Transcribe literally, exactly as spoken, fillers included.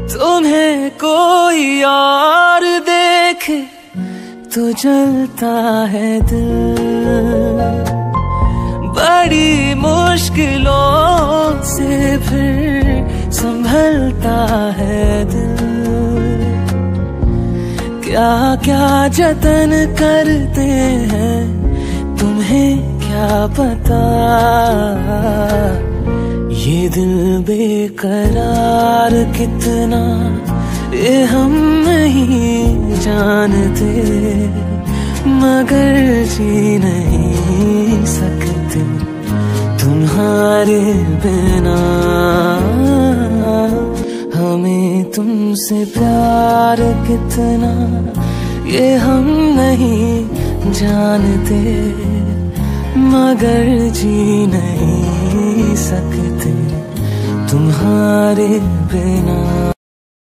तुम्हें कोई और देखे तो जलता है दिल, बड़ी मुश्किलों से फिर संभलता है दिल। क्या क्या जतन करते हैं तुम्हें क्या पता, ये दिल बेकरार कितना ये हम नहीं जानते, मगर जी नहीं सकते तुम्हारे बिना। हमें तुमसे प्यार कितना ये हम नहीं जानते, मगर जी नहीं सकते तुम्हारे बिना।